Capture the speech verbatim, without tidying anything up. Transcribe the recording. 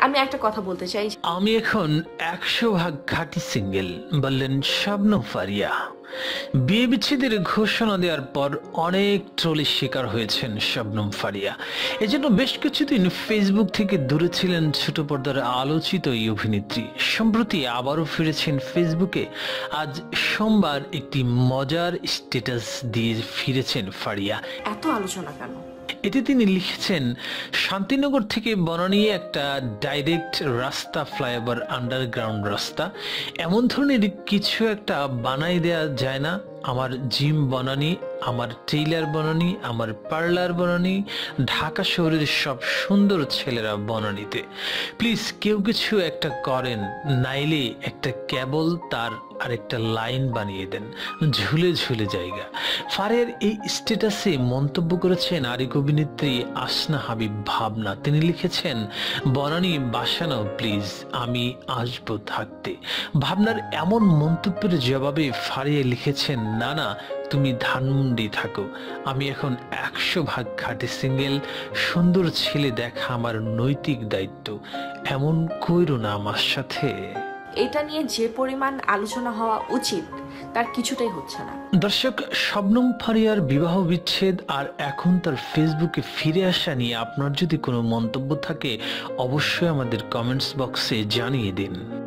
আমি একটা কথা বলতে চাই, আমি এখন একশো ভাগ খাঁটি সিঙ্গেল, বললেন শবনম ফারিয়া। বিয়ে বিচ্ছেদের ঘোষণা দেওয়ার পর অনেক ট্রোলের শিকার হয়েছেন শবনম ফারিয়া। এজন্য বেশ কিছুদিন ফেসবুক থেকে দূরে ছিলেন ছোট পর্দার আলোচিত এই অভিনেত্রী। সম্প্রতি আবারও ফিরেছেন ফেসবুকে। আজ সোমবার একটি মজার স্ট্যাটাস দিয়ে ফিরেছেন ফারিয়া। এত আলোচনা কেন? এতে তিনি লিখেছেন, শান্তিনগর থেকে বনানী একটা ডাইরেক্ট রাস্তা, ফ্লাইওভার, আন্ডারগ্রাউন্ড রাস্তা, এমন ধরনের কিছু একটা বানাই দেয়া যায় না? আমার জিম বনানী, আমার টেইলার বনানী, আমার পার্লার বনানী, ঢাকা শহরের সব সুন্দর ছেলেরা বনানীতে। প্লিজ কেউ কিছু একটা করেন, নাইলে একটা কেবল তার আর একটা লাইন বানিয়ে দেন, ঝুলে ঝুলে জায়গা। ফারিয়ার এই স্ট্যাটাসে মন্তব্য করেছেন আরেক অভিনেত্রী আসনা হাবিব ভাবনা। তিনি লিখেছেন, বনানী বাসানো প্লিজ, আমি আসবো থাকতে। ভাবনার এমন মন্তব্যের জবাবে ফারিয়া লিখেছেন, না না, তুমি ধানমন্ডি থাকো, আমি এখন একশো ভাগ খাঁটি সিঙ্গেল। সুন্দর ছেলে দেখা আমার নৈতিক দায়িত্ব, এমন কইরো না আমার সাথে। এটা নিয়ে যে পরিমাণ আলোচনা হওয়া উচিত তার কিছুটাই হচ্ছে না। দর্শক, শবনম ফারিয়ার বিবাহ বিচ্ছেদ আর এখন তার ফেসবুকে ফিরে আসা নিয়ে আপনার যদি কোনো মন্তব্য থাকে অবশ্যই আমাদের কমেন্টস বক্সে জানিয়ে দিন।